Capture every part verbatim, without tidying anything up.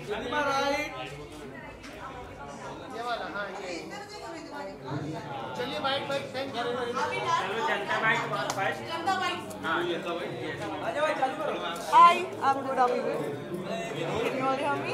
ये वाला, हाँ ये। चलिए बाइट बाइट थैंक यू। चलो चलता है बाइट फर्स्ट। हाँ ये तो bite. Hi, I'm good. How are you? Can you all hear me?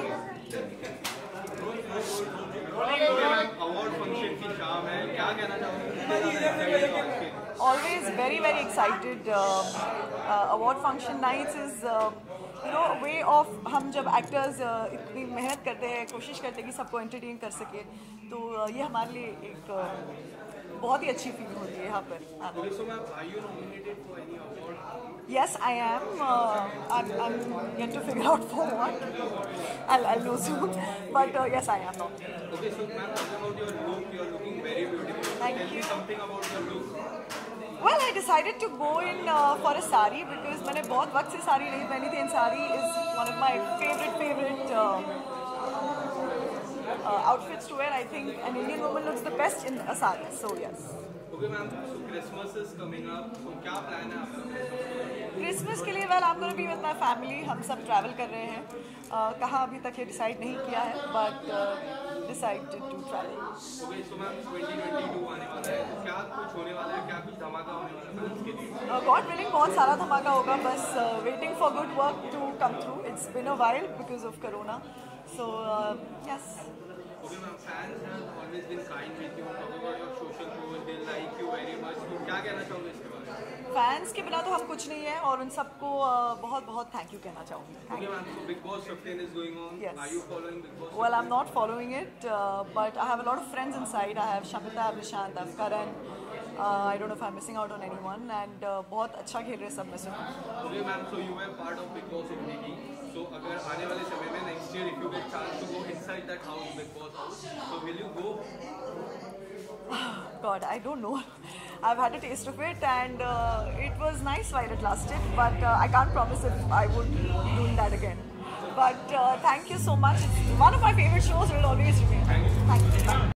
Award function की शाम है, क्या कहना चाहोगे? Always very very excited. Uh, uh, award function nights is uh, you know a way of हम जब actors uh, इतनी मेहनत करते हैं, कोशिश करते हैं कि सबको entertain कर सके, तो uh, ये हमारे लिए एक uh, बहुत ही अच्छी फीलिंग होती है यहाँ पर। Okay, so ma'am, are you nominated for any award? Yes, I am. Uh, I'm, I'm yet to figure out for what. I'll, I'll know soon. But uh, yes, I am nominated. Okay, so ma'am, talking about your look, you're looking very beautiful. Thank Tell you. me something about your look. Well, I decided to go in uh, for a sari because मैंने बहुत वक्त से साड़ी नहीं पहनी थी, and sari is one of my favorite favorite uh, uh, outfits to wear. I think an Indian woman looks the best in a sari. So yes. Okay, ma'am. So Christmas is coming up. So क्या plan है आपका? Christmas के लिए well I'm going to be with my family. हम सब travel कर रहे हैं. uh, कहाँ अभी तक ये डिसाइड नहीं किया है, but decided to travel. Okay, so ma'am, twenty twenty-two आने वाला है. क्या कुछ होने वाला है? क्या कुछ धमाका होने वाला है fans के लिए? गॉड विलिंग बहुत सारा धमाका होगा, बस waiting for good work to come through. It's been a while because of corona. So yes. Okay, ma'am, fans have always been kind with you. Talking about your social post, they like you very much. तो क्या कहना चाहोगे इसके बारे में? Fans के बिना तो हम कुछ नहीं है, और उन सबको बहुत बहुत थैंक यू कहना चाहूँगी. Okay, ma'am. So Big Boss fifteen is going on. Yes. Are you following Big Boss? Well, I'm not following it, uh, but I have a lot of friends inside. I have Shamita, I have Nishant, I have Karan. Uh, I don't know if I'm missing out on anyone, and uh, बहुत अच्छा खेल रहे सब में से. Okay, ma'am. So you were part of Big Boss only. So अगर आने वाले समय में next year if you get chance to go inside that house, Big Boss house, so will you go? God, I don't know. I've had a taste of it, and uh, it was nice while it lasted, but uh, I can't promise if I would be doing that again. But uh, thank you so much. It's one of my favorite shows. It will always remain. Thank you. Thank you.